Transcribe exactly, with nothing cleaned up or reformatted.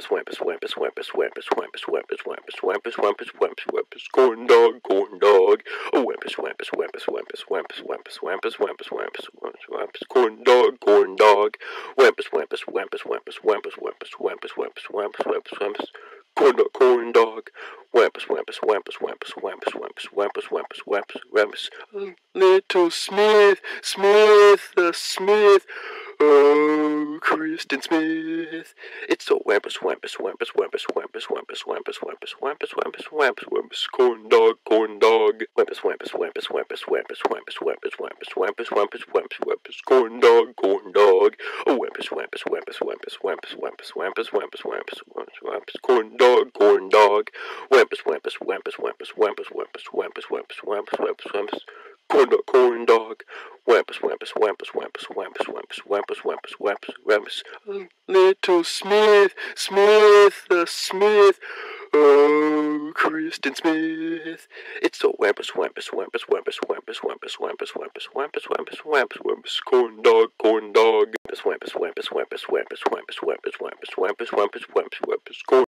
Wampus, wampus, wampus, wampus, wampus, wampus, wampus, wampus, wampus, wampus, wampus, wampus, corn dog, corn dog. Oh, wampus, wampus, wampus, wampus, wampus, wampus, wampus, wampus, wampus, wampus, wampus, corn dog, corn dog. Wampus, wampus, wampus, wampus, wampus, wampus, wampus, wampus, wampus, wampus, wampus. Corn dog, corn dog. Wampus, wampus, wampus, wampus, wampus, wampus, wampus, wampus, wampus, wampus. Little Smith, Smith, the Smith. Oh, Kristen Smith. It's a wampus, wampus, wampus, wampus, wampus, wampus, wampus, wampus, wampus, wampus, wampus, wampus, corn dog, corn dog. Wampus, wampus, wampus, wampus, wampus, wampus, wampus, wampus, wampus, wampus, wampus, wampus, corn dog, corn dog. Oh, wampus, wampus, wampus, wampus, wampus, wampus, wampus, wampus, wampus, wampus, wampus, corn dog, corn dog. Wampus, wampus, wampus, wampus, wampus, wampus, wampus, wampus, wampus, wampus, wampus. Corn dog, corn dog. Wampus, wampus, wampus, wampus, wampus, wampus, wampus, wampus, wampus, wampus. Little Smith, Smith, the Smith. Oh, Kristen Smith. It's a wampus, wampus, wampus, wampus, wampus, wampus, wampus, wampus, wampus, wampus, wampus, wampus, corn dog, corn dog. Wampus, wampus, wampus, wampus, wampus, wampus, wampus, wampus, wampus, wampus, wampus, wampus, corn.